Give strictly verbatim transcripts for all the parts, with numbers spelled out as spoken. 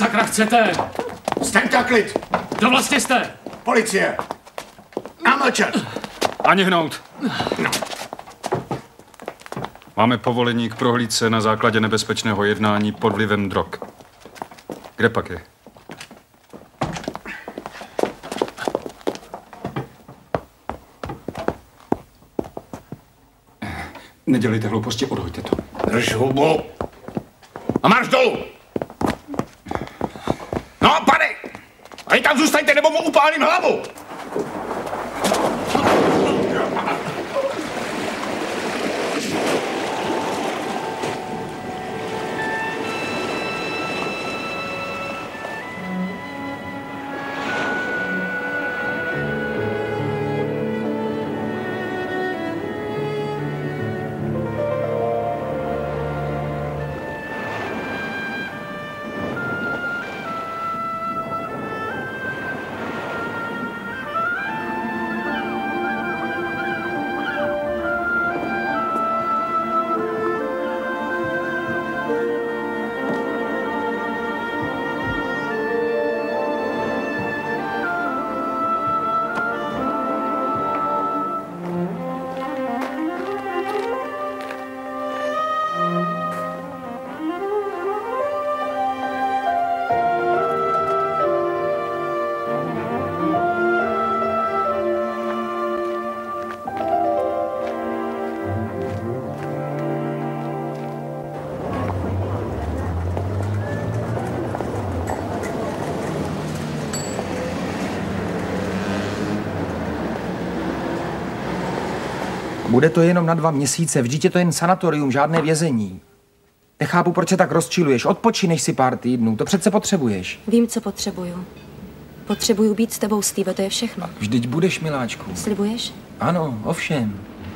sakra chcete? Staňte klid! Kdo vlastně jste? Policie! A mlčet! Ani hnout. No. Máme povolení k prohlídce na základě nebezpečného jednání pod vlivem drog. Kde pak je? Nedělejte hlouposti, odhoďte to. Drž hubu. A marš dolů! No, pane! A i tam zůstaňte, nebo mu upálím hlavu! Bude to jenom na dva měsíce, vždyť je to jen sanatorium, žádné vězení. Nechápu, proč se tak rozčiluješ. Odpočinej si pár týdnů, to přece potřebuješ. Vím, co potřebuju. Potřebuju být s tebou, Steve, to je všechno. Vždyť budeš, miláčku. Slibuješ? Ano, ovšem.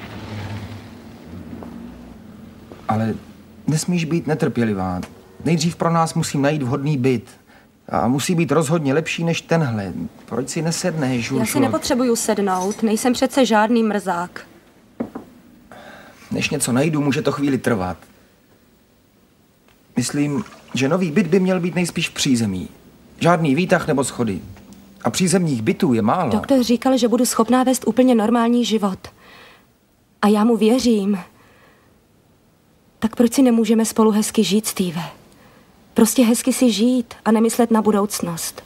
Ale nesmíš být netrpělivá. Nejdřív pro nás musím najít vhodný byt. A musí být rozhodně lepší než tenhle. Proč si nesedneš, Uršulo? Já si nepotřebuju sednout, nejsem přece žádný mrzák. Než něco najdu, může to chvíli trvat. Myslím, že nový byt by měl být nejspíš v přízemí. Žádný výtah nebo schody. A přízemních bytů je málo. Doktor říkal, že budu schopná vést úplně normální život. A já mu věřím. Tak proč si nemůžeme spolu hezky žít, Steve? Prostě hezky si žít a nemyslet na budoucnost.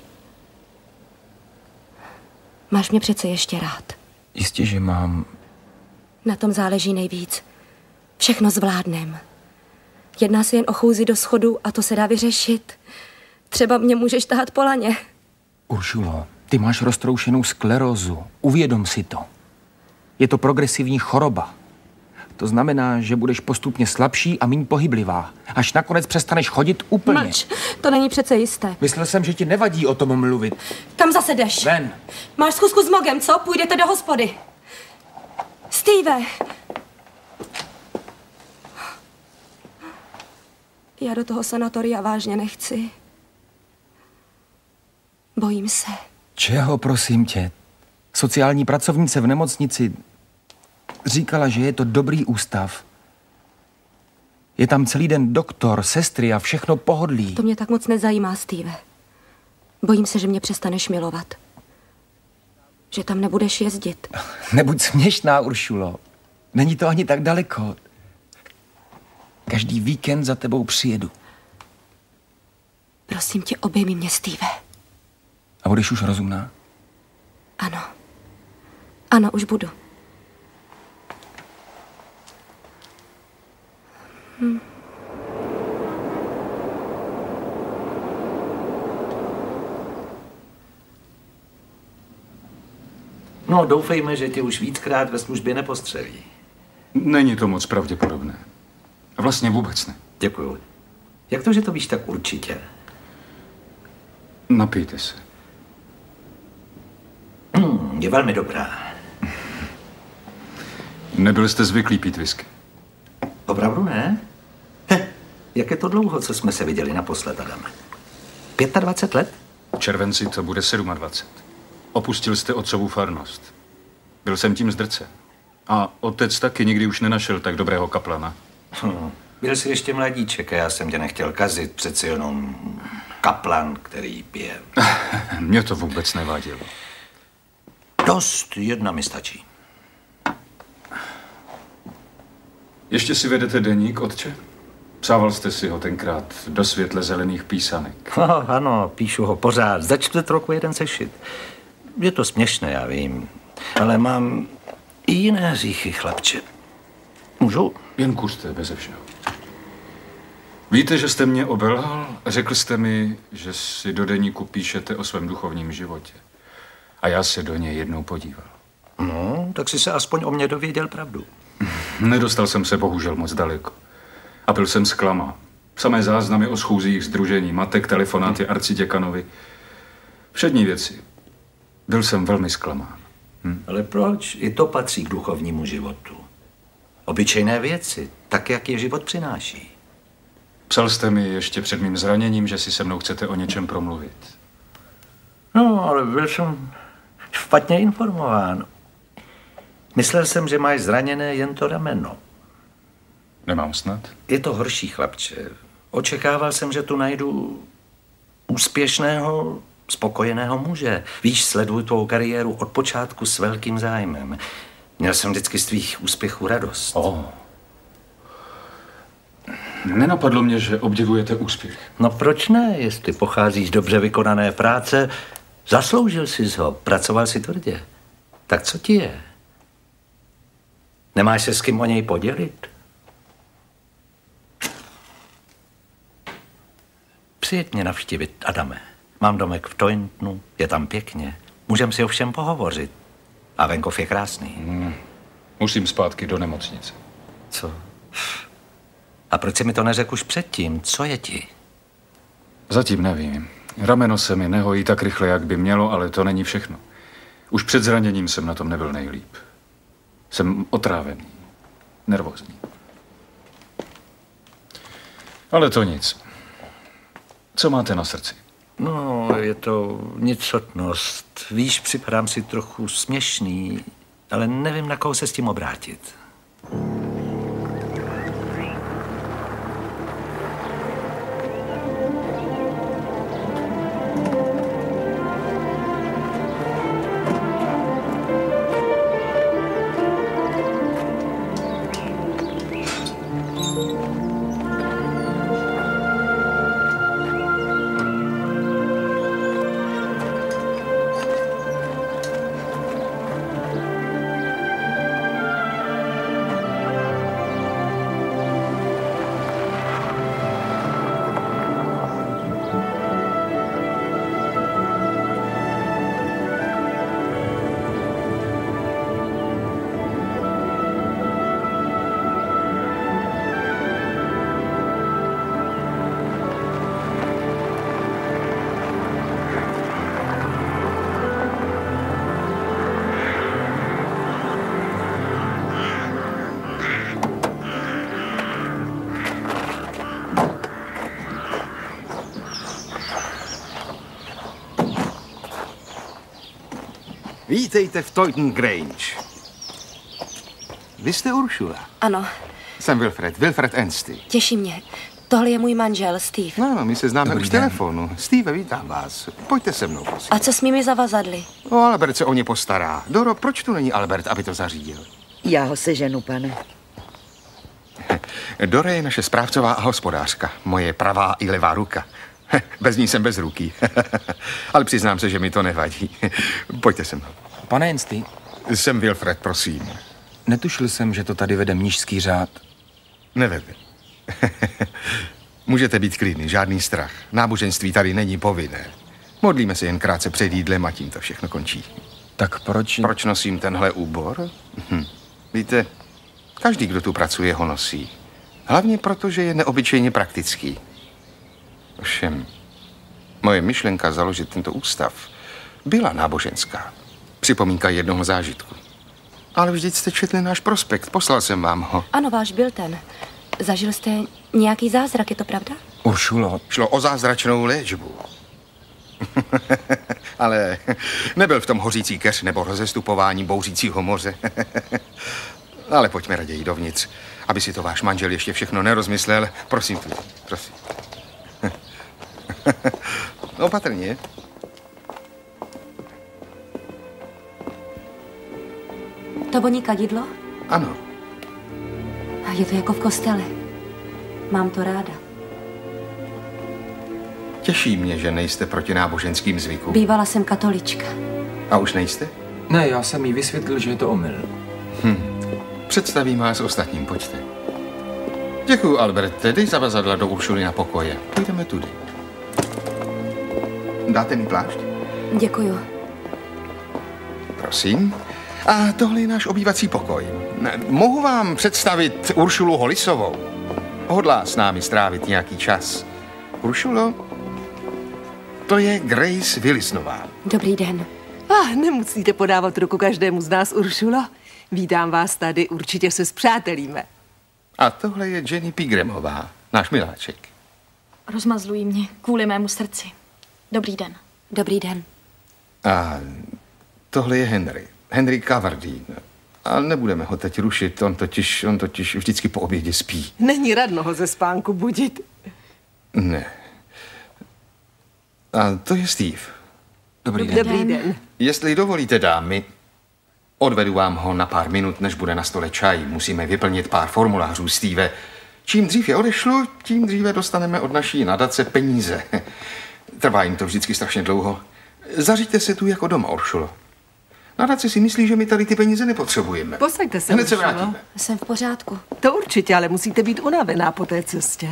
Máš mě přece ještě rád. Jistě, že mám. Na tom záleží nejvíc. Všechno zvládnem. Jedná se jen o chůzi do schodu a to se dá vyřešit. Třeba mě můžeš tahat po laně. Uršulo, ty máš roztroušenou sklerózu. Uvědom si to. Je to progresivní choroba. To znamená, že budeš postupně slabší a méně pohyblivá. Až nakonec přestaneš chodit úplně. Mlč, to není přece jisté. Myslel jsem, že ti nevadí o tom mluvit. Kam zase jdeš? Ven. Máš schůzku s Mogem, co? Půjdete do hospody. Steve! Já do toho sanatoria vážně nechci. Bojím se. Čeho, prosím tě? Sociální pracovnice v nemocnici říkala, že je to dobrý ústav. Je tam celý den doktor, sestry a všechno pohodlí. To mě tak moc nezajímá, Steve. Bojím se, že mě přestaneš milovat. Že tam nebudeš jezdit. Nebuď směšná, Uršulo. Není to ani tak daleko. Každý víkend za tebou přijedu. Prosím tě, obejmi mě, Steve. A budeš už rozumná? Ano. Ano, už budu. Hm. No, doufejme, že tě už víckrát ve službě nepostřelí. Není to moc pravděpodobné. A vlastně vůbec ne. Děkuju. Jak to, že to víš tak určitě? Napijte se. Hmm, je velmi dobrá. Nebyl jste zvyklý pít whisky? Opravdu ne? Heh, jak je to dlouho, co jsme se viděli naposled, Adame? dvacet pět let? V červenci to bude dvacet sedm. Opustil jste otcovu farnost. Byl jsem tím zdrcen. A otec taky nikdy už nenašel tak dobrého kaplana. Hm, byl jsi ještě mladíček a já jsem tě nechtěl kazit, přeci jenom... kaplan, který pije. Mě to vůbec nevadilo. Dost, jedna mi stačí. Ještě si vedete deník, otče? Psával jste si ho tenkrát do světle zelených písanek. No, ano, píšu ho pořád. Za čtvrt roku jeden sešit. Je to směšné, já vím. Ale mám i jiné hříchy, chlapče. Můžu? Jen kuřte, beze všeho. Víte, že jste mě obelhal? Řekl jste mi, že si do deníku píšete o svém duchovním životě. A já se do něj jednou podíval. No, tak si se aspoň o mě dověděl pravdu. Nedostal jsem se bohužel moc daleko. A byl jsem zklamán. Samé záznamy o schůzích sdružení, matek, telefonáty arciděkanovi. Všední věci. Byl jsem velmi zklamán. Hm? Ale proč? I to patří k duchovnímu životu. Obyčejné věci, tak, jak je život přináší. Psal jste mi ještě před mým zraněním, že si se mnou chcete o něčem promluvit. No, ale byl jsem špatně informován. Myslel jsem, že máš zraněné jen to rameno. Nemám snad? Je to horší, chlapče. Očekával jsem, že tu najdu úspěšného, spokojeného muže. Víš, sleduju tvou kariéru od počátku s velkým zájmem. Měl jsem vždycky z tvých úspěchů radost. Oh. Nenapadlo mě, že obdivujete úspěch. No proč ne? Jestli pochází z dobře vykonané práce, zasloužil jsi ho, pracoval si tvrdě. Tak co ti je? Nemáš se s kým o něj podělit? Přijeď mě navštívit, Adame. Mám domek v Tointonu, je tam pěkně. Můžeme si o všem pohovořit. A venkov je krásný. Hmm. Musím zpátky do nemocnice. Co? A proč si mi to neřekl už předtím? Co je ti? Zatím nevím. Rameno se mi nehojí tak rychle, jak by mělo, ale to není všechno. Už před zraněním jsem na tom nebyl nejlíp. Jsem otrávený, nervózní. Ale to nic. Co máte na srdci? No, je to nicotnost. Víš, připadám si trochu směšný, ale nevím, na koho se s tím obrátit. Vítejte v Tointon Grange. Vy jste Uršula? Ano, Jsem Wilfred, Wilfred Ansty. těší mě. Tohle je můj manžel, Steve. No, no, my se známe Dobrý už z den. telefonu. Steve, vítám vás. Pojďte se mnou, prosím. A co s mými zavazadly? O, Albert se o ně postará. Doro, proč tu není Albert, aby to zařídil? Já ho seženu, pane. Dora je naše správcová a hospodářka. Moje pravá i levá ruka. Bez ní jsem bez ruky. Ale přiznám se, že mi to nevadí. Pojďte se mnou. Pane Ansty, Jsem Wilfred, prosím. netušil jsem, že to tady vede mnišský řád. Nevede. Můžete být klidný, žádný strach. Náboženství tady není povinné. Modlíme se jen krátce před jídlem a tím to všechno končí. Tak proč? Proč nosím tenhle úbor? Hm. Víte, každý, kdo tu pracuje, ho nosí. Hlavně proto, že je neobyčejně praktický. Ovšem, moje myšlenka založit tento ústav byla náboženská. Připomínka jednoho zážitku. Ale vždyť jste četli náš prospekt, poslal jsem vám ho. Ano, váš byl ten. Zažil jste nějaký zázrak, je to pravda? Uršulo, Šlo o zázračnou léčbu. Ale nebyl v tom hořící keř nebo rozestupování bouřícího moře. Ale pojďme raději dovnitř, aby si to váš manžel ještě všechno nerozmyslel. Prosím, tu, prosím. Opatrně. To voní kadidlo? Ano. A je to jako v kostele. Mám to ráda. Těší mě, že nejste proti náboženským zvykům. Bývala jsem katolička. A už nejste? Ne, já jsem jí vysvětlil, že je to omyl. Hm. Představím vás ostatním, pojďte. Děkuju, Alberte. Dej zavazadla do Uršuly na pokoje. Půjdeme tudy. Dáte mi plášť? Děkuju. Prosím. A tohle je náš obývací pokoj. Mohu vám představit Uršulu Holisovou. Hodlá s námi strávit nějaký čas. Uršulo, to je Grace Willisnová. Dobrý den. Ah, nemusíte podávat ruku každému z nás, Uršulo. Vítám vás tady, určitě se spřátelíme. A tohle je Jenny Pigramová, náš miláček. Rozmazlují mě kvůli mému srdci. Dobrý den. Dobrý den. A tohle je Henry. Henry Cavardine. A nebudeme ho teď rušit, on totiž, on totiž vždycky po obědě spí. Není radno ho ze spánku budit. Ne. A to je Steve. Dobrý den. Dobrý den. Jestli dovolíte, dámy, odvedu vám ho na pár minut, než bude na stole čaj. Musíme vyplnit pár formulářů, Steve. Čím dřív je odešlu, tím dříve dostaneme od naší nadace peníze. Trvá jim to vždycky strašně dlouho. Zařiďte se tu jako doma, Uršulo. Nadace si myslí, že my tady ty peníze nepotřebujeme. Posaďte se, Hned se Uršulo. vrátíme. Jsem v pořádku. To určitě, ale musíte být unavená po té cestě.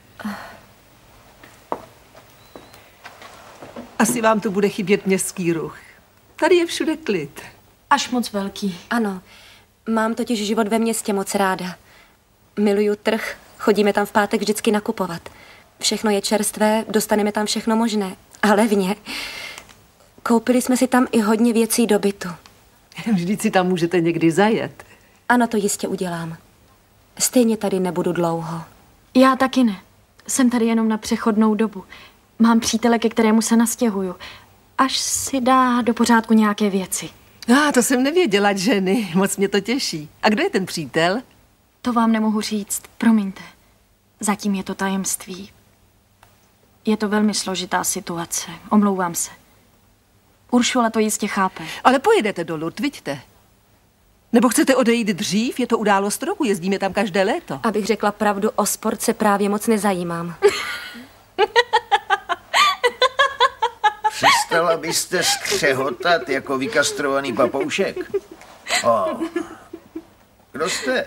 Asi vám tu bude chybět městský ruch. Tady je všude klid. Až moc velký. Ano, mám totiž život ve městě moc ráda. Miluju trh, chodíme tam v pátek vždycky nakupovat. Všechno je čerstvé, dostaneme tam všechno možné. A levně. Koupili jsme si tam i hodně věcí do bytu. Vždyť si tam můžete někdy zajet. Ano, to jistě udělám. Stejně tady nebudu dlouho. Já taky ne. Jsem tady jenom na přechodnou dobu. Mám přítele, ke kterému se nastěhuju. Až si dá do pořádku nějaké věci. A ah, to jsem nevěděla, ženy. Moc mě to těší. A kdo je ten přítel? To vám nemohu říct, promiňte. Zatím je to tajemství. Je to velmi složitá situace. Omlouvám se. Uršula to jistě chápe. Ale pojedete do Lourdes, vidíte? Nebo chcete odejít dřív? Je to událost roku, jezdíme tam každé léto. Abych řekla pravdu, o sport se právě moc nezajímám. Přestala byste skřehotat jako vykastrovaný papoušek? O. Kdo jste?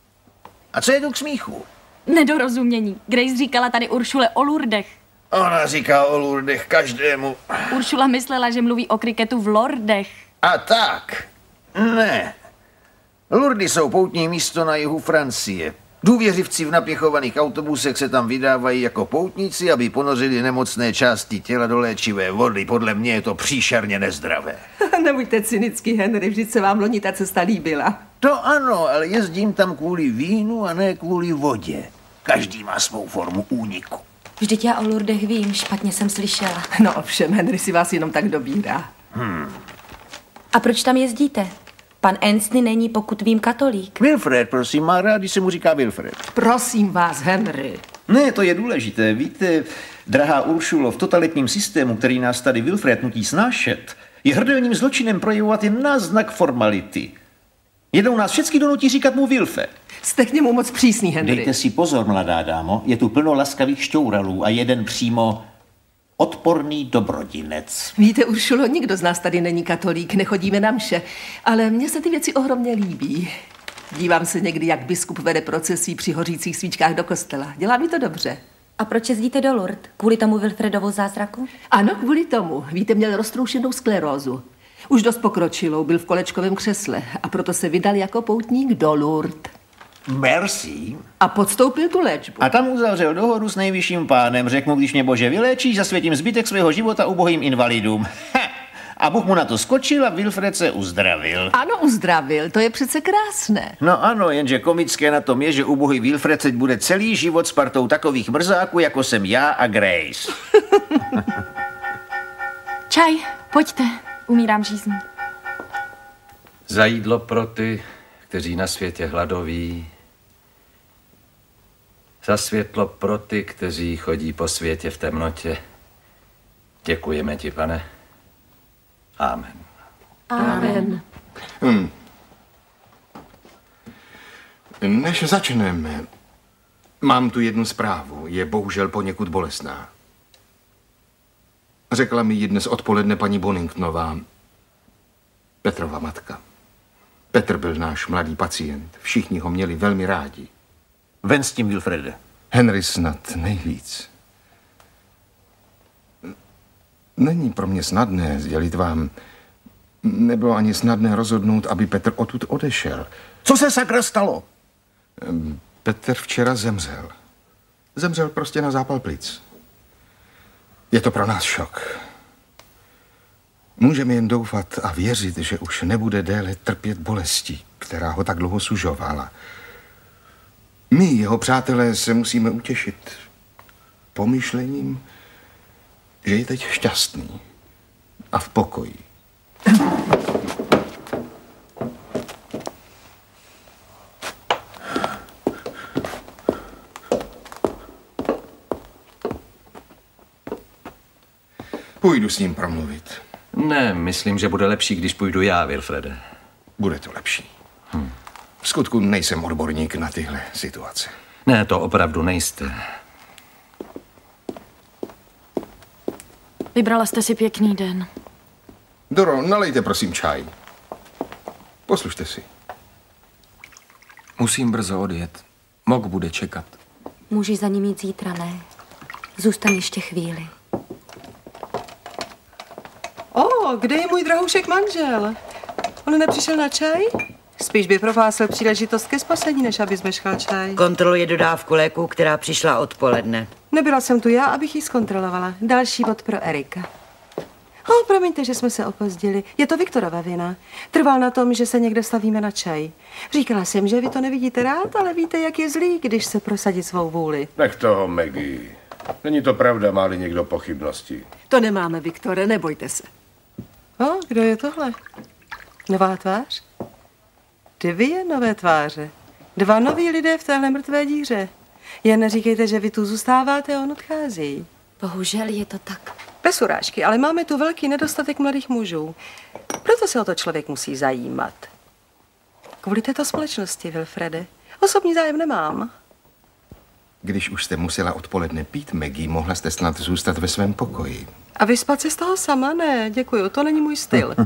A co je tu k smíchu? Nedorozumění. Grace říkala tady Uršule o Lourdech. Ona říká o Lourdech každému. Uršula myslela, že mluví o kriketu v Lordech. A tak. Ne. Lourdes jsou poutní místo na jihu Francie. Důvěřivci v napěchovaných autobusech se tam vydávají jako poutníci, aby ponořili nemocné části těla do léčivé vody. Podle mě je to příšerně nezdravé. Nebuďte cynický, Henry, vždyť se vám loni ta cesta líbila. To ano, ale jezdím tam kvůli vínu a ne kvůli vodě. Každý má svou formu úniku. Vždyť já o Lourdech vím, špatně jsem slyšela. No ovšem, Henry si vás jenom tak dobírá. Hmm. A proč tam jezdíte? Pan Anstey není, pokud vím, katolík. Wilfred, prosím, má rád, když se mu říká Wilfred. Prosím vás, Henry. Ne, to je důležité. Víte, drahá Uršulo, v totalitním systému, který nás tady Wilfred nutí snášet, je hrdelním zločinem projevovat jen náznak formality. Jednou nás všechny donutí říkat mu Wilfred. Jste k němu moc přísný, Henry. Dejte si pozor, mladá dámo, je tu plno laskavých šťouralů a jeden přímo odporný dobrodinec. Víte, Uršulo, nikdo z nás tady není katolík, nechodíme na mše, ale mně se ty věci ohromně líbí. Dívám se někdy, jak biskup vede procesí při hořících svíčkách do kostela. Dělá mi to dobře. A proč jezdíte do Lourdes? Kvůli tomu Wilfredovu zázraku? Ano, kvůli tomu. Víte, měl roztroušenou sklerózu. Už dost pokročilou, byl v kolečkovém křesle a proto se vydal jako poutník do Lourdes. Merci. A podstoupil tu léčbu. A tam uzavřel dohodu s nejvyšším pánem. Řekl mu, když mě Bože vyléčíš, zasvětím zbytek svého života ubohým invalidům. A Bůh mu na to skočil a Wilfred se uzdravil. Ano, uzdravil, to je přece krásné. No ano, jenže komické na tom je, že ubohý Wilfred teď bude celý život s partou takových mrzáků, jako jsem já a Grace. Čaj, pojďte, umírám žízní. Za jídlo pro ty, kteří na světě hladoví. Za světlo pro ty, kteří chodí po světě v temnotě. Děkujeme ti, pane. Amen. Amen. Hmm. Než začneme, mám tu jednu zprávu. Je bohužel poněkud bolestná. Řekla mi ji dnes odpoledne paní Boningtonová, Petrova matka. Petr byl náš mladý pacient. Všichni ho měli velmi rádi. Ven s tím, Wilfrede. Henry snad nejvíc. Není pro mě snadné sdělit vám. Nebylo ani snadné rozhodnout, aby Petr odtud odešel. Co se sakra stalo? Petr včera zemřel. Zemřel prostě na zápal plic. Je to pro nás šok. Můžeme jen doufat a věřit, že už nebude déle trpět bolesti, která ho tak dlouho sužovala. My, jeho přátelé, se musíme utěšit pomyšlením, že je teď šťastný a v pokoji. Půjdu s ním promluvit. Ne, myslím, že bude lepší, když půjdu já, Wilfrede. Bude to lepší. Hm. V skutku nejsem odborník na tyhle situace. Ne, to opravdu nejste. Vybrala jste si pěkný den. Doro, nalejte prosím čaj. Poslušte si. Musím brzo odjet. Mok bude čekat. Můžeš za ním jít zítra, ne? Zůstaň ještě chvíli. O, kde je můj drahoušek manžel? On nepřišel na čaj? Spíš by propásl příležitost ke spasení, než aby zmeškal čaj. Kontroluje dodávku léků, která přišla odpoledne. Nebyla jsem tu já, abych ji zkontrolovala. Další bod pro Erika. O, promiňte, že jsme se opozdili. Je to Viktorova vina. Trval na tom, že se někde stavíme na čaj. Říkala jsem, že vy to nevidíte rád, ale víte, jak je zlý, když se prosadí svou vůli. Nech toho, Maggie. Není to pravda, má-li někdo pochybnosti. To nemáme, Viktore, nebojte se. O, kdo je tohle? Nová tvář? Dvě nové tváře. Dva noví lidé v téhle mrtvé díře. Jen neříkejte, že vy tu zůstáváte a on odchází. Bohužel je to tak. Bez urážky, ale máme tu velký nedostatek mladých mužů. Proto se o to člověk musí zajímat. Kvůli této společnosti, Wilfrede. Osobní zájem nemám. Když už jste musela odpoledne pít, Maggie, mohla jste snad zůstat ve svém pokoji. A vyspat se z toho sama? Ne, děkuju, to není můj styl.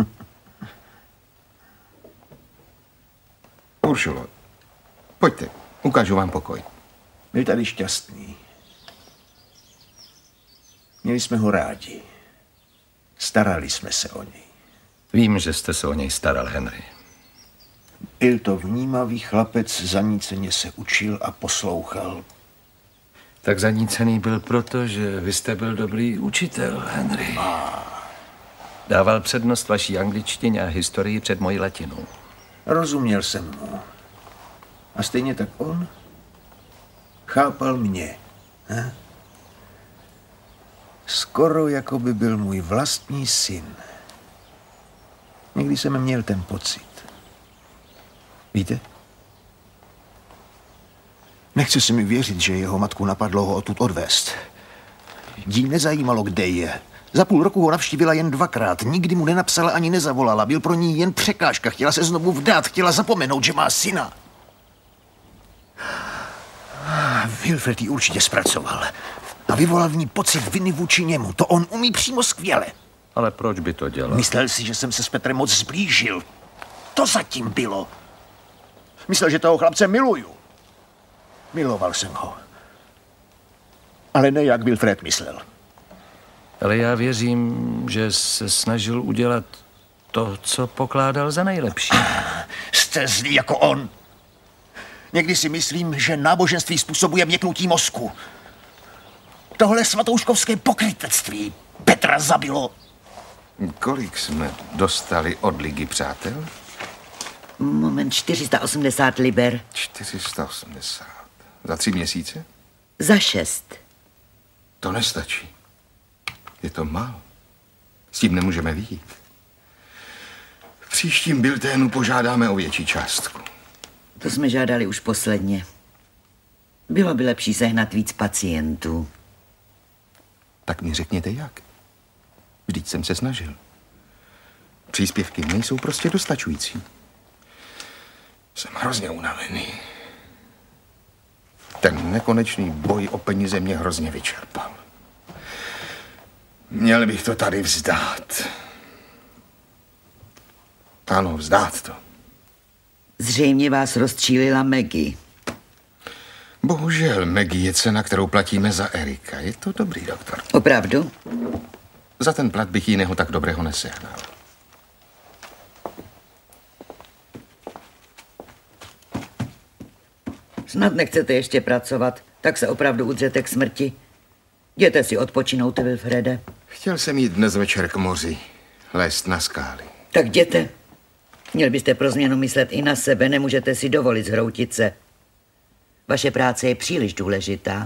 Uršulo, pojďte, ukážu vám pokoj. Byl tady šťastný. Měli jsme ho rádi. Starali jsme se o něj. Vím, že jste se o něj staral, Henry. Byl to vnímavý chlapec, zaníceně se učil a poslouchal. Tak zanícený byl proto, že vy jste byl dobrý učitel, Henry. Dával přednost vaší angličtině a historii před mojí latinou. Rozuměl jsem mu. A stejně tak on chápal mě. He? Skoro jako by byl můj vlastní syn. Někdy jsem měl ten pocit. Víte? Nechce se mi věřit, že jeho matku napadlo ho odtud odvést. Jí nezajímalo, kde je. Za půl roku ho navštívila jen dvakrát. Nikdy mu nenapsala ani nezavolala. Byl pro ní jen překážka. Chtěla se znovu vdát. Chtěla zapomenout, že má syna. Wilfred ji určitě zpracoval. A vyvolal v ní pocit viny vůči němu. To on umí přímo skvěle. Ale proč by to dělal? Myslel si, že jsem se s Petrem moc zblížil. To zatím bylo. Myslel, že toho chlapce miluju. Miloval jsem ho. Ale ne, jak Wilfred myslel. Ale já věřím, že se snažil udělat to, co pokládal za nejlepší. Jste zlý jako on. Někdy si myslím, že náboženství způsobuje měknutí mozku. Tohle svatouškovské pokrytectví Petra zabilo. Kolik jsme dostali od Ligy přátel? Moment, čtyři sta osmdesát liber. čtyři sta osmdesát. Za tři měsíce? Za šest. To nestačí. Je to málo. S tím nemůžeme vyjít. V příštím bilténu požádáme o větší částku. To jsme žádali už posledně. Bylo by lepší sehnat víc pacientů. Tak mi řekněte jak. Vždyť jsem se snažil. Příspěvky nejsou prostě dostačující. Jsem hrozně unavený. Ten nekonečný boj o peníze mě hrozně vyčerpal. Měl bych to tady vzdát. Ano, vzdát to. Zřejmě vás rozčílila Maggie. Bohužel, Maggie je cena, kterou platíme za Erika. Je to dobrý doktor. Opravdu? Za ten plat bych jiného tak dobrého nesehnal. Snad nechcete ještě pracovat, tak se opravdu udřete k smrti. Jděte si odpočinout, Wilfrede. Chtěl jsem jít dnes večer k moři, lézt na skály. Tak jděte. Měl byste pro změnu myslet i na sebe, nemůžete si dovolit zhroutit se. Vaše práce je příliš důležitá.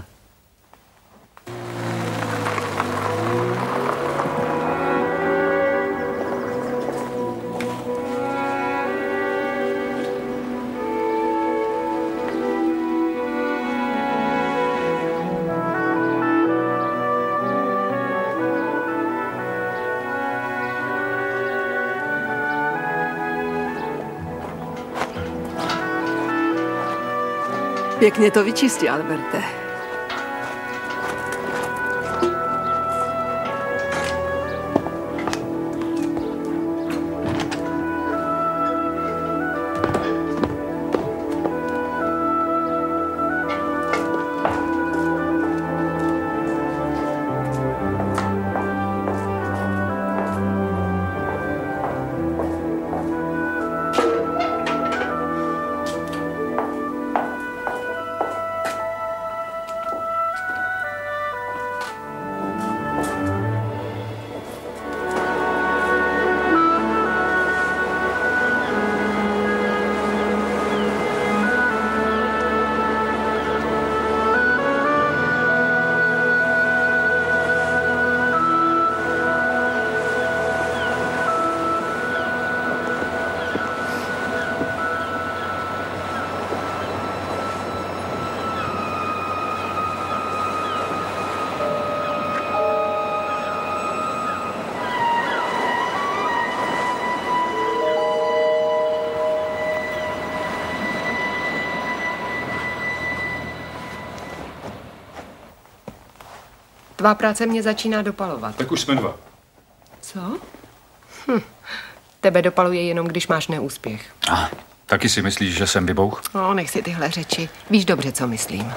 Pěkně to vyčistí, Alberte. Tvá práce mě začíná dopalovat. Tak už jsme dva. Co? Hm. Tebe dopaluje jenom, když máš neúspěch. Ah, taky si myslíš, že jsem vybouch? No, nech si tyhle řeči. Víš dobře, co myslím.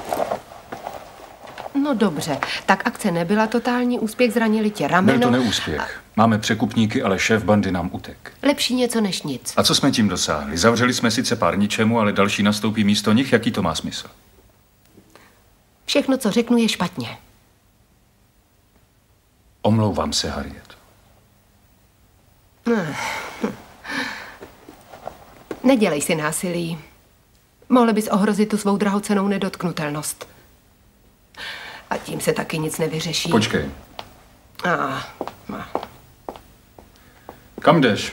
No dobře, tak akce nebyla totální úspěch, zranili tě rameno. Byl to neúspěch. Máme překupníky, ale šéf bandy nám utek. Lepší něco než nic. A co jsme tím dosáhli? Zavřeli jsme sice pár ničemu, ale další nastoupí místo nich. Jaký to má smysl? Všechno, co řeknu, je špatně. Omlouvám se, Harriet. Nedělej si násilí. Mohli bys ohrozit tu svou drahocennou nedotknutelnost. A tím se taky nic nevyřeší. Počkej. A, a. Kam jdeš?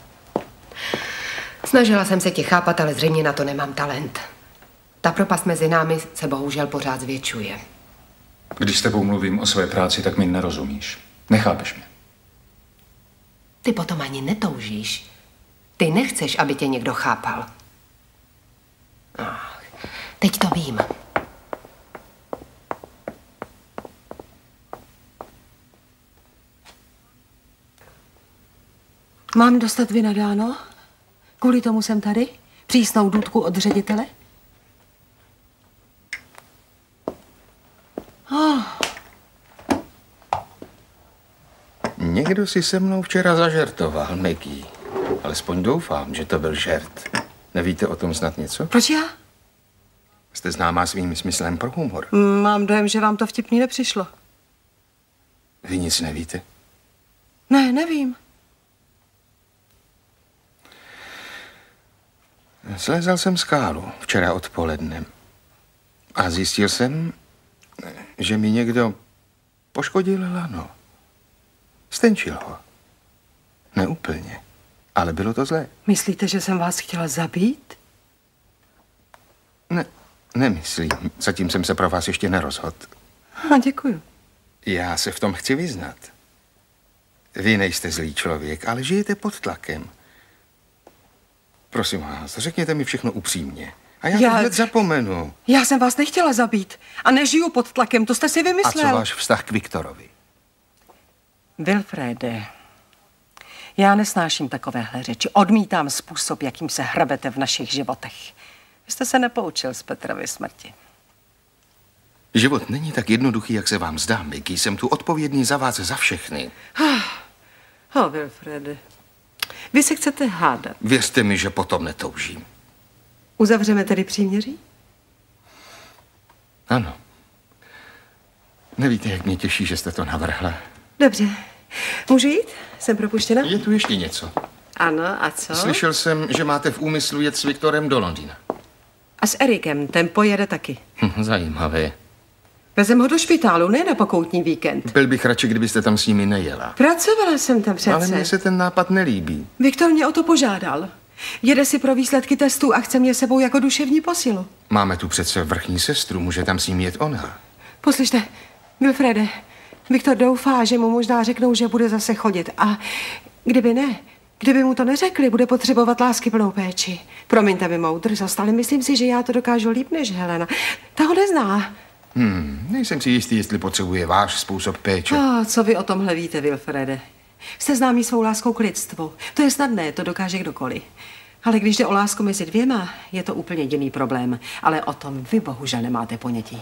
Snažila jsem se tě chápat, ale zřejmě na to nemám talent. Ta propast mezi námi se bohužel pořád zvětšuje. Když s tebou mluvím o své práci, tak mi nerozumíš. Nechápeš mě. Ty potom ani netoužíš. Ty nechceš, aby tě někdo chápal. Ach, teď to vím. Mám dostat vynadáno? Kvůli tomu jsem tady? Přísnou důtku od ředitele? Oh. Někdo si se mnou včera zažertoval, Maggie. Alespoň doufám, že to byl žert. Nevíte o tom snad něco? Proč já? Jste známá svým smyslem pro humor. Mám dojem, že vám to vtipný nepřišlo. Vy nic nevíte? Ne, nevím. Slezal jsem skálu včera odpoledne a zjistil jsem, že mi někdo poškodil lano. Stenčil ho. Neúplně, ale bylo to zlé. Myslíte, že jsem vás chtěla zabít? Ne, nemyslím. Zatím jsem se pro vás ještě nerozhodl. A děkuju. Já se v tom chci vyznat. Vy nejste zlý člověk, ale žijete pod tlakem. Prosím vás, řekněte mi všechno upřímně. A já, já... to hned zapomenu. Já jsem vás nechtěla zabít. A nežiju pod tlakem, to jste si vymyslel. A co váš vztah k Viktorovi? Wilfrede, já nesnáším takovéhle řeči. Odmítám způsob, jakým se hrabete v našich životech. Vy jste se nepoučil z Petrovy smrti. Život není tak jednoduchý, jak se vám zdá, Mickey. Jsem tu odpovědný za vás, za všechny. Oh, oh, Wilfrede, vy se chcete hádat. Věřte mi, že potom netoužím. Uzavřeme tedy příměří? Ano. Nevíte, jak mě těší, že jste to navrhla. Dobře. Můžu jít? Jsem propuštěna? Je tu ještě něco. Ano, a co? Slyšel jsem, že máte v úmyslu jet s Viktorem do Londýna. A s Erikem, ten pojede taky. Hm, zajímavé. Vezem ho do špitálu, ne na pokoutní víkend. Byl bych radši, kdybyste tam s nimi nejela. Pracovala jsem tam přece. Ale mně se ten nápad nelíbí. Viktor mě o to požádal. Jede si pro výsledky testů a chce mě sebou jako duševní posilu. Máme tu přece vrchní sestru, může tam s ním jet ona. Poslyšte, Wilfrede, Viktor doufá, že mu možná řeknou, že bude zase chodit. A kdyby ne, kdyby mu to neřekli, bude potřebovat láskyplnou péči. Promiňte mi mou drzost, ale myslím si, že já to dokážu líp než Helena. Ta ho nezná. Hmm, nejsem si jistý, jestli potřebuje váš způsob péče. Oh, co vy o tomhle víte, Wilfrede? Jste známý svou láskou k lidstvu. To je snadné, to dokáže kdokoliv. Ale když jde o lásku mezi dvěma, je to úplně jiný problém. Ale o tom vy bohužel nemáte ponětí.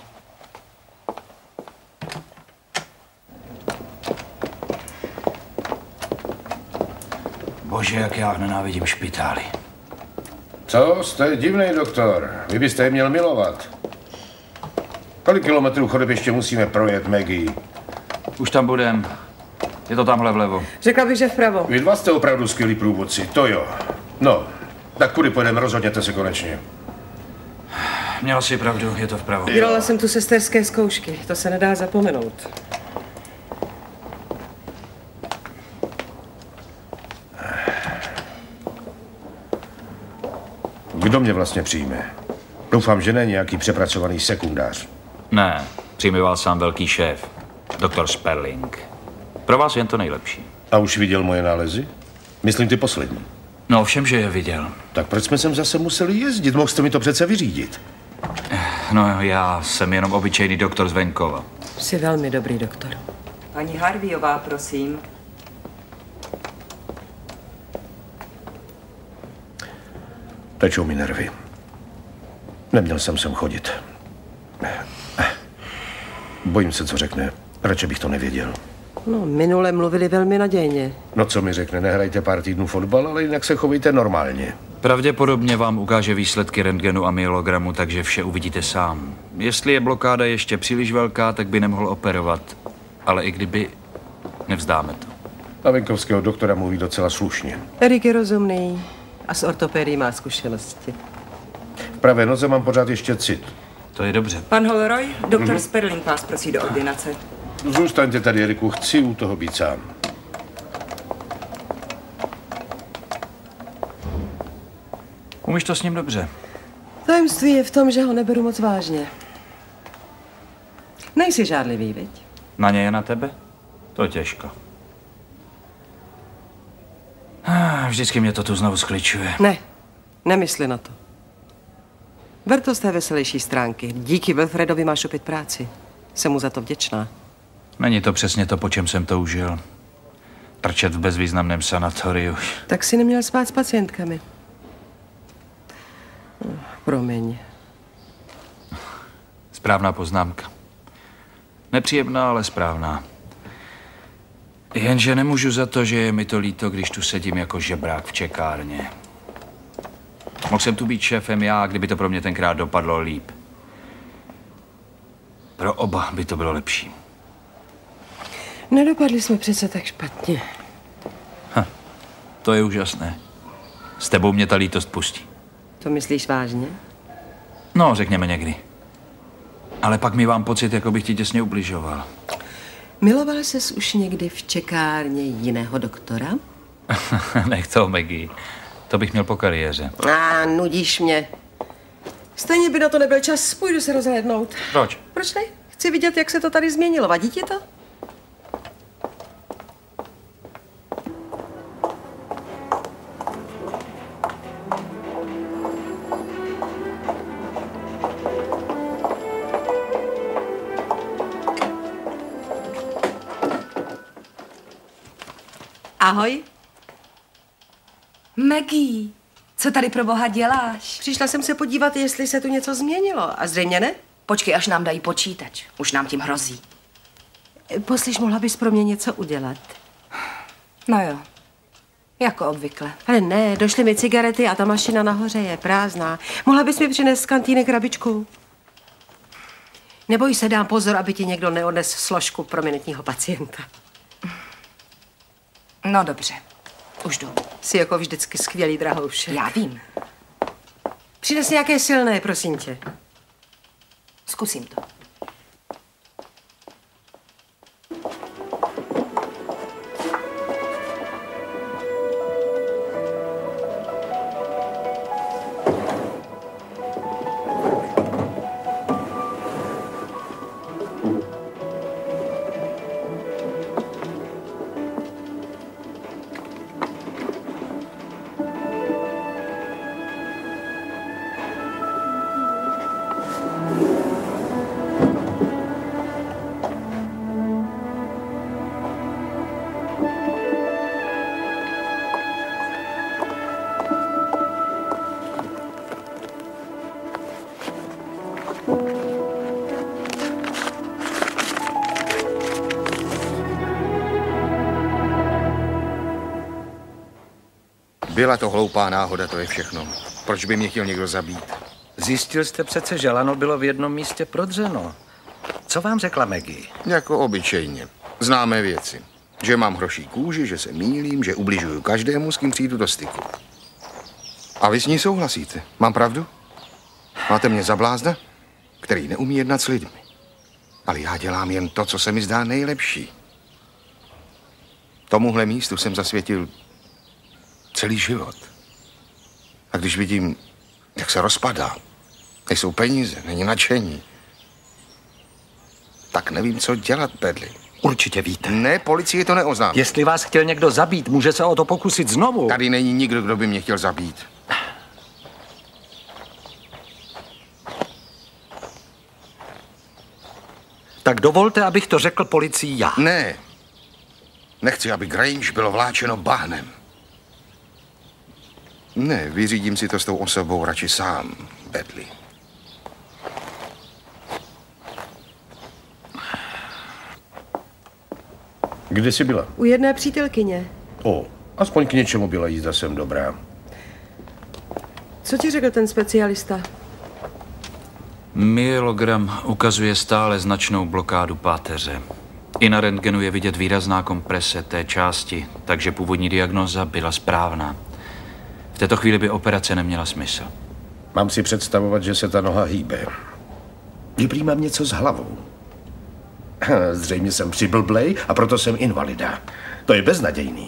Bože, jak já nenávidím špitály. Co? Jste divný doktor. Vy byste je měl milovat. Kolik kilometrů chodeb ještě musíme projet, Maggie? Už tam budem. Je to tamhle vlevo. Řekla bych, že vpravo. Vy dva jste opravdu skvělí průvodci, to jo. No, tak kudy pojedeme, rozhodněte se konečně. Měla jsi pravdu, je to vpravo. Dělala jsem tu sesterské zkoušky, to se nedá zapomenout. Kdo mě vlastně přijme? Doufám, že ne nějaký přepracovaný sekundář. Ne, přijme vás sám velký šéf, doktor Sperling. Pro vás jen to nejlepší. A už viděl moje nálezy? Myslím ty poslední. No, všem, že je viděl. Tak proč jsme sem zase museli jezdit? Mohl jste mi to přece vyřídit. No, já jsem jenom obyčejný doktor z venkova. Jsi velmi dobrý doktor. Paní Harveyová, prosím. Tečou mi nervy. Neměl jsem sem chodit. Bojím se, co řekne. Radši bych to nevěděl. No, minule mluvili velmi nadějně. No co mi řekne, nehrajte pár týdnů fotbal, ale jinak se chovejte normálně. Pravděpodobně vám ukáže výsledky rentgenu a myelogramu, takže vše uvidíte sám. Jestli je blokáda ještě příliš velká, tak by nemohl operovat. Ale i kdyby, nevzdáme to. Na venkovského doktora mluví docela slušně. Erik je rozumný a s ortopédií má zkušenosti. V pravé noze mám pořád ještě cit. To je dobře. Pan Holroy, doktor Mhm. Sperling vás prosí do ordinace. Zůstaňte tady, Eriku, chci u toho být sám. Umíš to s ním dobře. Tajemství je v tom, že ho neberu moc vážně. Nejsi žádlivý, viď? Na něj a na tebe? To těžko. Ah, vždycky mě to tu znovu skličuje. Ne, nemysli na to. Ber to z té veselější stránky. Díky Wilfredovi máš opět práci. Jsem mu za to vděčná. Není to přesně to, po čem jsem toužil. Trčet v bezvýznamném sanatoriu. Tak si neměl spát s pacientkami. Promiň. Správná poznámka. Nepříjemná, ale správná. Jenže nemůžu za to, že je mi to líto, když tu sedím jako žebrák v čekárně. Mohl jsem tu být šéfem já, kdyby to pro mě tenkrát dopadlo líp. Pro oba by to bylo lepší. Nedopadli jsme přece tak špatně. Ha, to je úžasné. S tebou mě ta lítost pustí. To myslíš vážně? No, řekněme někdy. Ale pak mi vám pocit, jako bych ti těsně ubližoval. Miloval ses už někdy v čekárně jiného doktora? Nech to, Maggie. To bych měl po kariéře. A nudíš mě. Stejně by na to nebyl čas, půjdu se rozhlédnout. Proč? Proč ne? Chci vidět, jak se to tady změnilo. Vadí ti to? Ahoj. Maggie, co tady pro boha děláš? Přišla jsem se podívat, jestli se tu něco změnilo. A zřejmě ne? Počkej, až nám dají počítač. Už nám tím hrozí. Poslyš, mohla bys pro mě něco udělat? No jo, jako obvykle. Ale ne, došly mi cigarety a ta mašina nahoře je prázdná. Mohla bys mi přinést z kantýny krabičku? Neboj se, dám pozor, aby ti někdo neodnes složku prominentního pacienta. No dobře, už jdu. Jsi jako vždycky skvělý drahoušek. Já vím. Přines nějaké silné, prosím tě. Zkusím to. Byla to hloupá náhoda, to je všechno. Proč by mě chtěl někdo zabít? Zjistil jste přece, že lano bylo v jednom místě prodřeno. Co vám řekla Maggie? Jako obyčejně. Známé věci. Že mám hroší kůži, že se mýlím, že ubližuju každému, s kým přijdu do styku. A vy s ní souhlasíte. Mám pravdu? Máte mě za blázna, který neumí jednat s lidmi. Ale já dělám jen to, co se mi zdá nejlepší. Tomuhle místu jsem zasvětil celý život. A když vidím, jak se rozpadá, nejsou peníze, není nadšení, tak nevím, co dělat, Bedli. Určitě víte. Ne, policie to neoznámí. Jestli vás chtěl někdo zabít, může se o to pokusit znovu. Tady není nikdo, kdo by mě chtěl zabít. Tak dovolte, abych to řekl policii já. Ne. Nechci, aby Grange bylo vláčeno bahnem. Ne, vyřídím si to s tou osobou radši sám, Bedli. Kde jsi byla? U jedné přítelkyně. O, aspoň k něčemu byla jízda sem dobrá. Co ti řekl ten specialista? Myelogram ukazuje stále značnou blokádu páteře. I na rentgenu je vidět výrazná komprese té části, takže původní diagnóza byla správná. V této chvíli by operace neměla smysl. Mám si představovat, že se ta noha hýbe. Vyprý mám něco s hlavou. Zřejmě jsem přiblblej a proto jsem invalida. To je beznadějný.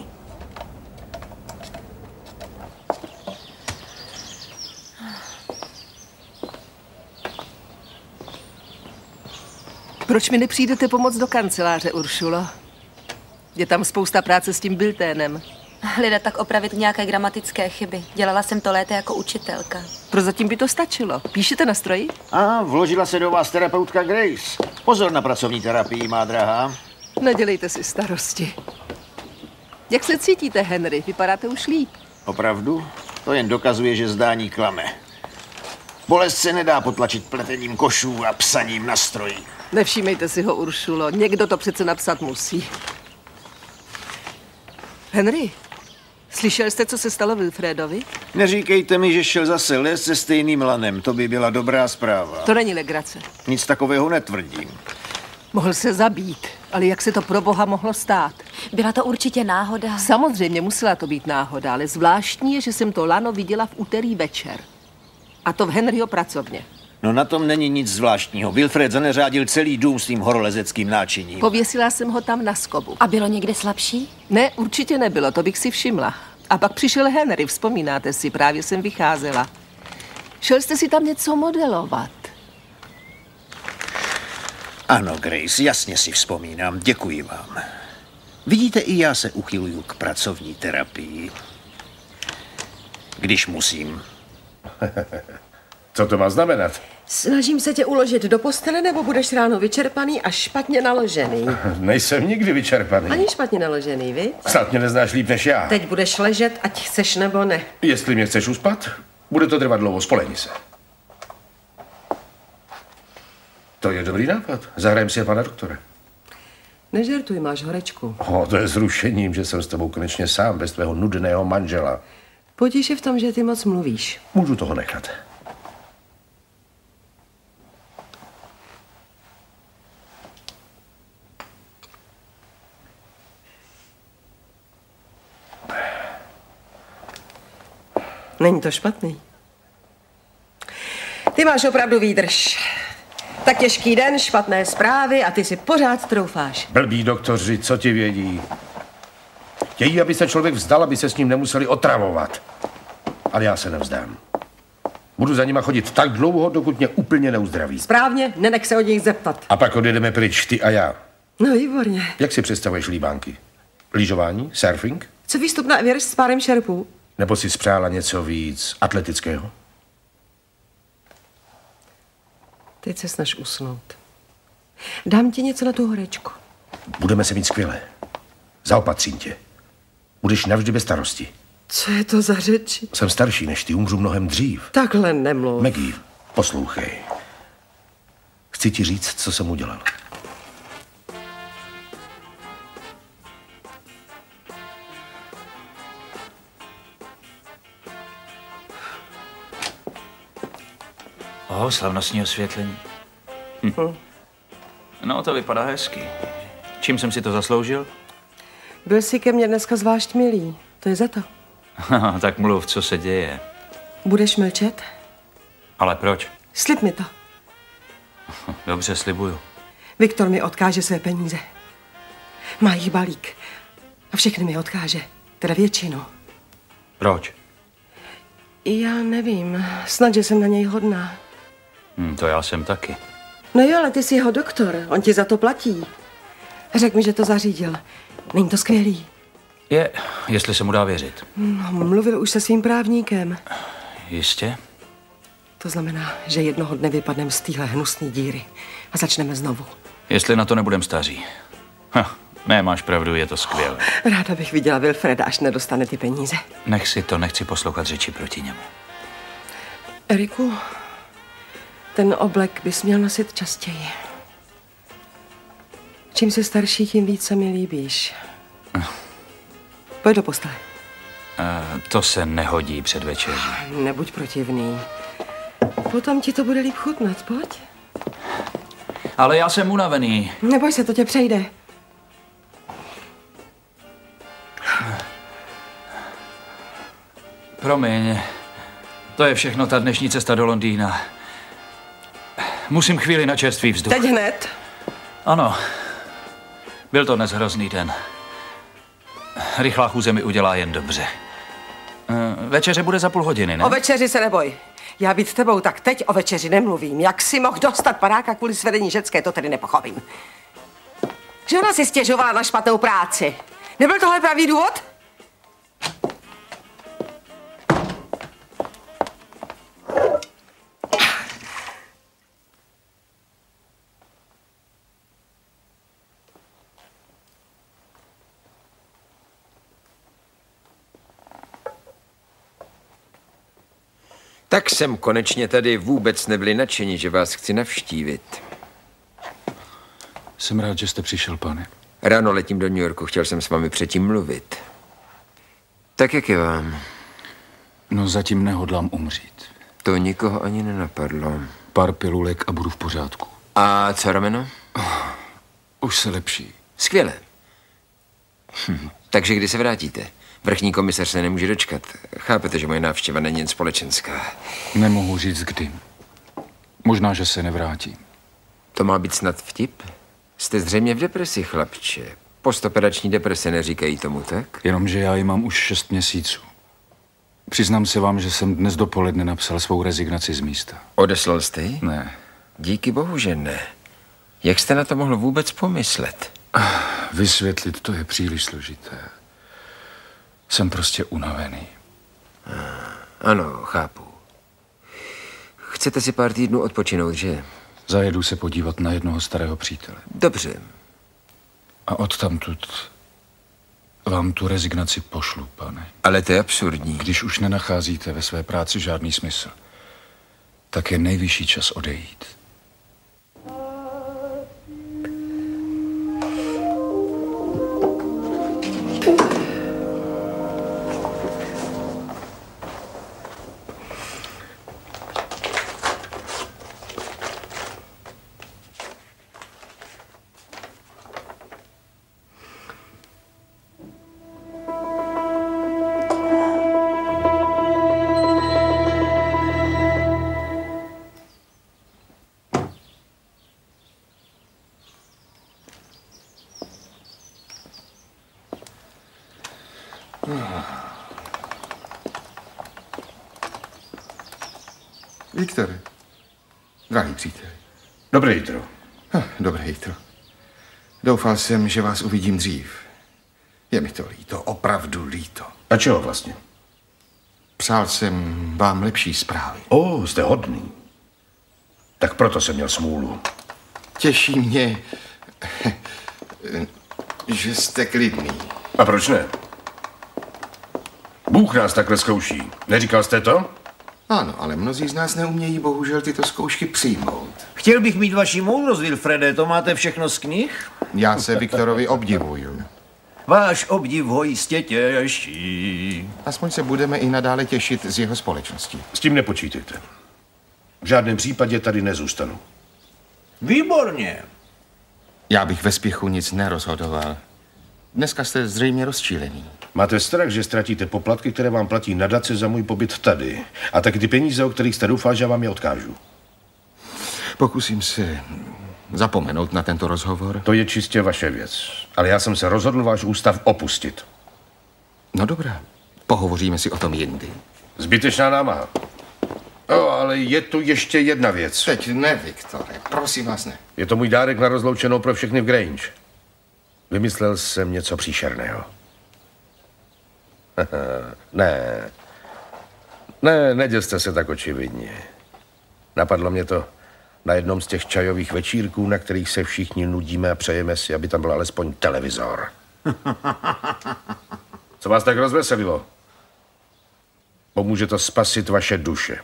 Proč mi nepřijdete pomoct do kanceláře, Uršulo? Je tam spousta práce s tím bilténem. Hledat tak opravit nějaké gramatické chyby. Dělala jsem to léta jako učitelka. Prozatím by to stačilo. Píšete na stroji? A vložila se do vás terapeutka Grace. Pozor na pracovní terapii, má drahá. Nedělejte si starosti. Jak se cítíte, Henry? Vypadáte už líp. Opravdu? To jen dokazuje, že zdání klame. Bolest se nedá potlačit pletením košů a psaním na stroji. Nevšímejte si ho, Uršulo. Někdo to přece napsat musí. Henry, slyšel jste, co se stalo Wilfredovi? Neříkejte mi, že šel zase les se stejným lanem. To by byla dobrá zpráva. To není legrace. Nic takového netvrdím. Mohl se zabít, ale jak se to pro boha mohlo stát? Byla to určitě náhoda. Samozřejmě musela to být náhoda, ale zvláštní je, že jsem to lano viděla v úterý večer. A to v Henryho pracovně. No na tom není nic zvláštního. Wilfred zaneřádil celý dům svým horolezeckým náčiním. Pověsila jsem ho tam na skobu. A bylo někde slabší? Ne, určitě nebylo, to bych si všimla. A pak přišel Henry, vzpomínáte si, právě jsem vycházela. Šel jste si tam něco modelovat? Ano, Grace, jasně si vzpomínám, děkuji vám. Vidíte, i já se uchyluju k pracovní terapii. Když musím. Co to má znamenat? Snažím se tě uložit do postele, nebo budeš ráno vyčerpaný a špatně naložený? Nejsem nikdy vyčerpaný. Ani špatně naložený, viď? Snad mě neznáš líp než já. Teď budeš ležet, ať chceš nebo ne. Jestli mě chceš uspat, bude to trvat dlouho, spolehni se. To je dobrý nápad. Zahrajem si je, pana doktore. Nežertuj, máš horečku. O, to je zrušením, že jsem s tebou konečně sám, bez tvého nudného manžela. Potíž je v tom, že ty moc mluvíš. Můžu toho nechat. Není to špatný. Ty máš opravdu výdrž. Tak těžký den, špatné zprávy a ty si pořád troufáš. Blbí doktoři, co ti vědí? Chtějí, aby se člověk vzdal, aby se s ním nemuseli otravovat. Ale já se nevzdám. Budu za nima chodit tak dlouho, dokud mě úplně neuzdraví. Správně, nenech se od nich zeptat. A pak odjedeme pryč, ty a já. No výborně. Jak si představuješ líbánky? Lyžování? Surfing? Co výstup na Everest s párem šerpů? Nebo si spřála něco víc atletického? Teď se snaž usnout. Dám ti něco na tu horečku. Budeme se mít skvěle. Zaopatřím tě. Budeš navždy bez starosti. Co je to za řeč? Jsem starší než ty, umřu mnohem dřív. Takhle nemluv. Maggie, poslouchej. Chci ti říct, co jsem udělal. O, slavnostní osvětlení. Hm. No, to vypadá hezky. Čím jsem si to zasloužil? Byl jsi ke mně dneska zvlášť milý. To je za to. Tak mluv, co se děje. Budeš mlčet? Ale proč? Slib mi to. Dobře, slibuju. Viktor mi odkáže své peníze. Má jich balík. A všechny mi odkáže. Teda většinu. Proč? Já nevím. Snad, že jsem na něj hodná. Hm, to já jsem taky. No jo, ale ty jsi jeho doktor. On ti za to platí. Řekl mi, že to zařídil. Není to skvělý? Je, jestli se mu dá věřit. No, mluvil už se svým právníkem. Jistě? To znamená, že jednoho dne vypadneme z téhle hnusné díry a začneme znovu. Jestli na to nebudem staří. Ha, ne, máš pravdu, je to skvělé. Ráda bych viděla Wilfreda, až nedostane ty peníze. Nech si to, nechci poslouchat řeči proti němu. Eriku, ten oblek bys měl nosit častěji. Čím jsi starší, tím víc se mi líbíš. Pojď do postele. Uh, to se nehodí před večeří. Nebuď protivný. Potom ti to bude líp chutnat, pojď. Ale já jsem unavený. Neboj se, to tě přejde. Promiň, to je všechno ta dnešní cesta do Londýna. Musím chvíli na čerstvý vzduch. Teď hned. Ano, byl to dnes hrozný den. Rychlá chůze mi udělá jen dobře. Večeře bude za půl hodiny, ne? O večeři se neboj. Já být tebou, tak teď o večeři nemluvím. Jak si mohl dostat padáka kvůli svedení ženské, to tedy nepochopím. Že ona si stěžovala na špatnou práci. Nebyl tohle pravý důvod? Tak jsem konečně tady vůbec nebyli nadšeni, že vás chci navštívit. Jsem rád, že jste přišel, pane. Ráno letím do New Yorku, chtěl jsem s vámi předtím mluvit. Tak jak je vám? No zatím nehodlám umřít. To nikoho ani nenapadlo. Pár pilulek a budu v pořádku. A co rameno? Oh, už se lepší. Skvěle. Hm, takže kdy se vrátíte? Vrchní komisař se nemůže dočkat. Chápete, že moje návštěva není jen společenská. Nemohu říct kdy. Možná, že se nevrátím. To má být snad vtip? Jste zřejmě v depresi, chlapče. Postoperační deprese, neříkají tomu tak? Jenomže já ji mám už šest měsíců. Přiznám se vám, že jsem dnes dopoledne napsal svou rezignaci z místa. Odeslal jste ji? Ne. Díky bohu, že ne. Jak jste na to mohl vůbec pomyslet? Vysvětlit to je příliš složité. Jsem prostě unavený. Ano, chápu. Chcete si pár týdnů odpočinout, že? Zajedu se podívat na jednoho starého přítele. Dobře. A odtamtud vám tu rezignaci pošlu, pane. Ale to je absurdní. Když už nenacházíte ve své práci žádný smysl, tak je nejvyšší čas odejít. Viktore, drahý přítel. Dobré jitro. Dobré jitro. Doufal jsem, že vás uvidím dřív. Je mi to líto, opravdu líto. A čeho vlastně? Přál jsem vám lepší zprávy. O, oh, jste hodný. Tak proto jsem měl smůlu. Těší mě, že jste klidný. A proč ne? Bůh nás takhle zkouší. Neříkal jste to? Ano, ale mnozí z nás neumějí bohužel tyto zkoušky přijmout. Chtěl bych mít vaši moudrost, Wilfrede, to máte všechno z knih? Já se Viktorovi obdivuju. Váš obdiv ho jistě těší. Aspoň se budeme i nadále těšit z jeho společnosti. S tím nepočítejte. V žádném případě tady nezůstanu. Výborně. Já bych ve spěchu nic nerozhodoval. Dneska jste zřejmě rozčílený. Máte strach, že ztratíte poplatky, které vám platí nadace za můj pobyt tady. A taky ty peníze, o kterých jste doufal, že vám je odkážu. Pokusím se zapomenout na tento rozhovor. To je čistě vaše věc. Ale já jsem se rozhodl váš ústav opustit. No dobrá. Pohovoříme si o tom jindy. Zbytečná námaha. O, ale je tu ještě jedna věc. Teď ne, Viktore. Prosím vás, ne. Je to můj dárek na rozloučenou pro všechny v Grange. Vymyslel jsem něco příšerného. ne. Ne, neděste se tak očividně. Napadlo mě to na jednom z těch čajových večírků, na kterých se všichni nudíme a přejeme si, aby tam byl alespoň televizor. Co vás tak rozveselilo? Pomůže to spasit vaše duše.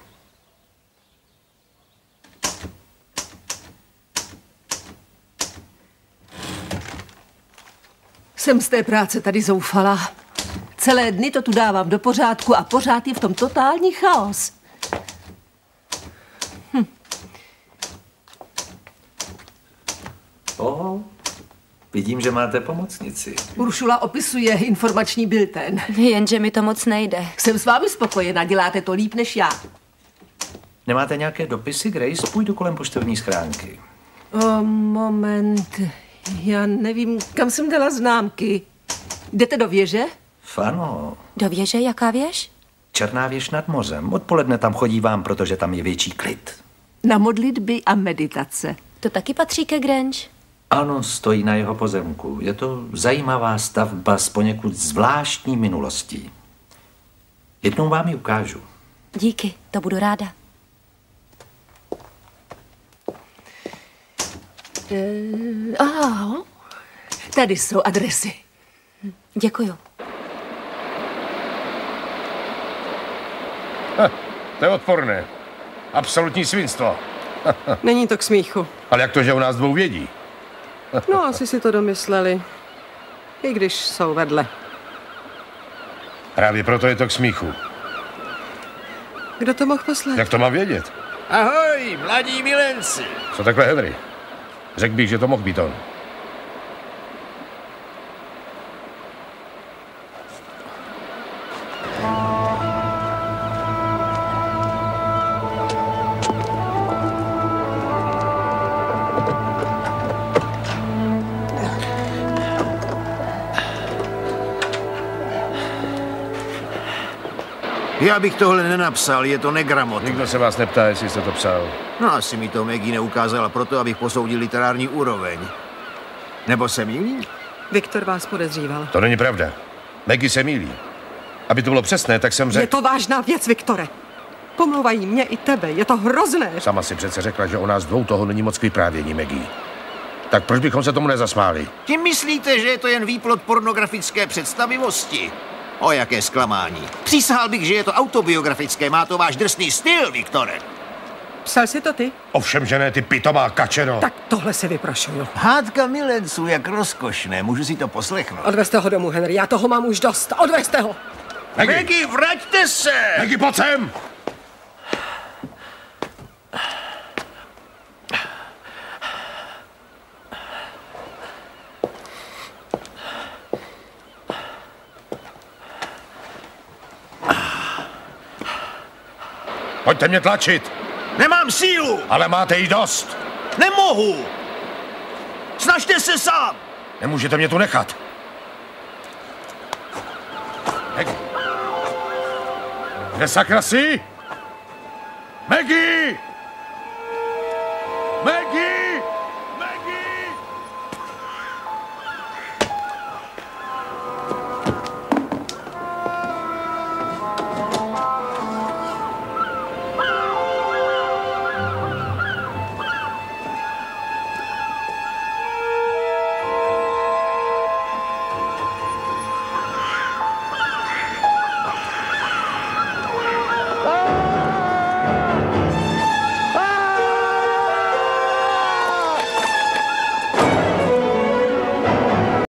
Jsem z té práce tady zoufala. Celé dny to tu dávám do pořádku a pořád je v tom totální chaos. Hm. O, vidím, že máte pomocnici. Uršula opisuje informační bulletin. Jenže mi to moc nejde. Jsem s vámi spokojená, děláte to líp než já. Nemáte nějaké dopisy, Grace? Půjdu kolem poštovní schránky. O, moment. Já nevím, kam jsem dala známky. Jdete do věže? Ano. Do věže? Jaká věž? Černá věž nad mořem. Odpoledne tam chodívám, protože tam je větší klid. Na modlitby a meditace. To taky patří ke Grange? Ano, stojí na jeho pozemku. Je to zajímavá stavba s poněkud zvláštní minulostí. Jednou vám ji ukážu. Díky, to budu ráda. Uh, aha, tady jsou adresy. Děkuju. Ha, to je odporné. Absolutní svinstvo. Není to k smíchu. Ale jak to, že u nás dvou vědí? No, asi si to domysleli. I když jsou vedle. Právě proto je to k smíchu. Kdo to mohl poslat? Jak to mám vědět? Ahoj, mladí milenci. Co takhle, Henry? Řekl bych, že to mohl být on. Já bych tohle nenapsal, je to negramotné. Nikdo se vás neptá, jestli jste to psal. No, asi mi to Maggie neukázala proto, abych posoudil literární úroveň. Nebo se mýlí? Viktor vás podezříval. To není pravda. Maggie se mýlí. Aby to bylo přesné, tak jsem řekl... Je to vážná věc, Viktore. Pomluvají mě i tebe, je to hrozné. Sama si přece řekla, že o nás dvou toho není moc k vyprávění, Maggie. Tak proč bychom se tomu nezasmáli? Tím myslíte, že je to jen výplod pornografické představivosti? O jaké zklamání. Přísahal bych, že je to autobiografické, má to váš drsný styl, Viktore. Psal si to ty? Ovšem, že ne, ty pitomá kačeno. Tak tohle si vyprošuju. Hádka milenců, jak rozkošné, můžu si to poslechnout. Odvezte ho domů, Henry, já toho mám už dost. Odvezte ho! Maggie, Maggie, vraťte se! Maggie, pojď sem! Pojďte mě tlačit. Nemám sílu! Ale máte jí dost. Nemohu! Snažte se sám! Nemůžete mě tu nechat. Maggie. Kde sakra jsi? Maggie!